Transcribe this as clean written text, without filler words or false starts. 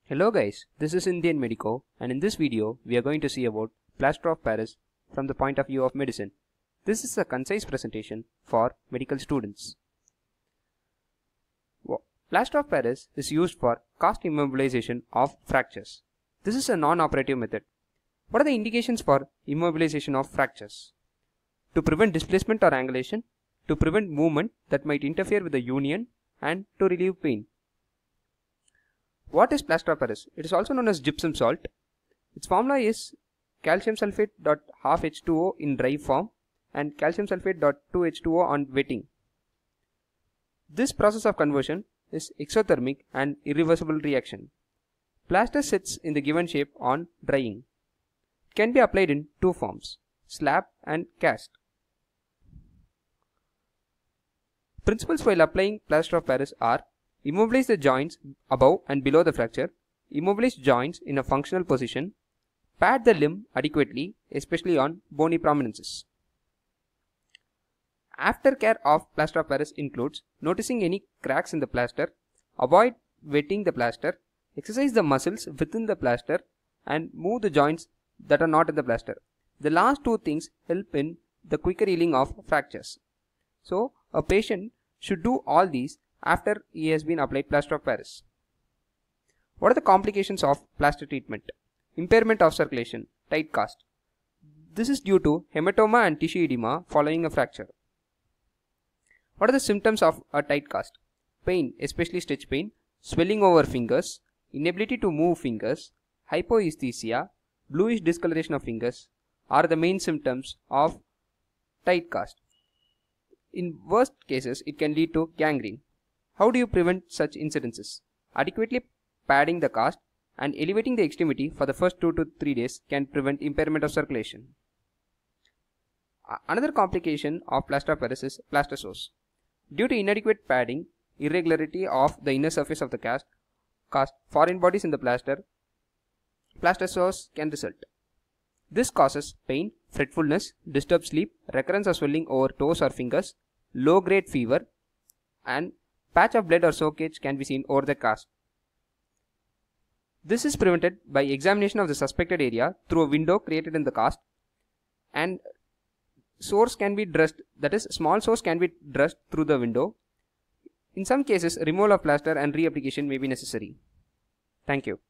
Hello guys, this is Indian Medico, and in this video we are going to see about Plaster of Paris from the point of view of medicine. This is a concise presentation for medical students. Plaster of Paris is used for cast immobilization of fractures. This is a non-operative method. What are the indications for immobilization of fractures? To prevent displacement or angulation, to prevent movement that might interfere with the union, and to relieve pain. What is plaster of Paris? It is also known as gypsum salt. Its formula is calcium sulfate .half H2O in dry form and calcium sulfate .2 H2O on wetting. This process of conversion is exothermic and irreversible reaction. Plaster sits in the given shape on drying. It can be applied in two forms, slab and cast. Principles while applying plaster of Paris are: immobilize the joints above and below the fracture, immobilize joints in a functional position, pad the limb adequately, especially on bony prominences. Aftercare of plaster of Paris includes noticing any cracks in the plaster, avoid wetting the plaster, exercise the muscles within the plaster, and move the joints that are not in the plaster. The last two things help in the quicker healing of fractures. So, a patient should do all these after he has been applied plaster of Paris. What are the complications of plaster treatment? Impairment of circulation, tight cast. This is due to hematoma and tissue edema following a fracture. What are the symptoms of a tight cast? Pain, especially stitch pain, swelling over fingers, inability to move fingers, hypoesthesia, bluish discoloration of fingers are the main symptoms of tight cast. In worst cases, it can lead to gangrene. How do you prevent such incidences? Adequately padding the cast and elevating the extremity for the first 2 to 3 days can prevent impairment of circulation. Another complication of plaster of Paris is plaster sores. Due to inadequate padding, irregularity of the inner surface of the cast, foreign bodies in the plaster sores can result. This causes pain, fretfulness, disturbed sleep, recurrence of swelling over toes or fingers, low-grade fever, and patch of blood or soakage can be seen over the cast. This is prevented by examination of the suspected area through a window created in the cast, and sores can be dressed, that is, small sores can be dressed through the window. In some cases, removal of plaster and reapplication may be necessary. Thank you.